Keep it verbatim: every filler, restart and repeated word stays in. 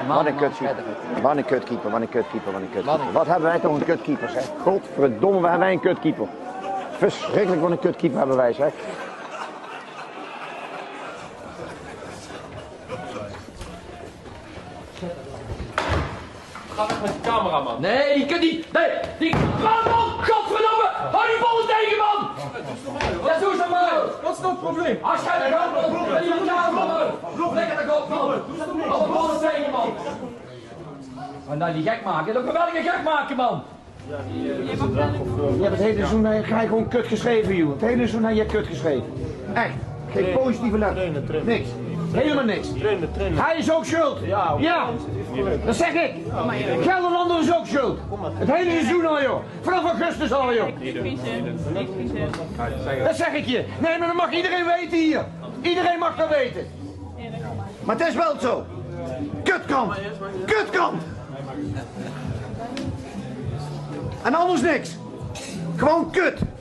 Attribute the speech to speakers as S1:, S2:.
S1: Wat een kutkeeper. Wat een kutkeeper, wat een kutkeeper, wat een kutkeeper. Wat hebben wij toch een kutkeeper, zeg. Godverdomme, waar hebben wij een kutkeeper. Verschrikkelijk wat een kutkeeper hebben wij, zeg.
S2: Ga weg met die cameraman.
S3: Nee, die kunt niet. Nee, die. Man, man, godverdomme! Hou die ballen tegen, man! Ja, zo is dat maar.
S2: Wat is nou het probleem?
S3: Als jij de grond loopt, roep die cameraman. Roep lekker de grond, man. Alle ballen tegen, man. En dan die gek maken. Dat geweldige gek maken, man.
S1: Je hebt het hele seizoen uh, ga je gewoon kut geschreven, joh. Het hele seizoen heb je kut geschreven. Echt. Geen positieve letter. Niks. Helemaal niks.
S2: Trainen, trainen.
S1: Hij is ook schuld.
S2: Ja,
S1: ja. Dat zeg ik. Gelderlander is ook schuld. Het hele seizoen al, joh. Vanaf augustus al, joh. Dat zeg ik je. Nee, maar dat mag iedereen weten hier. Iedereen mag dat weten. Maar het is wel zo. Kutkant. Kutkant. En anders niks. Gewoon kut.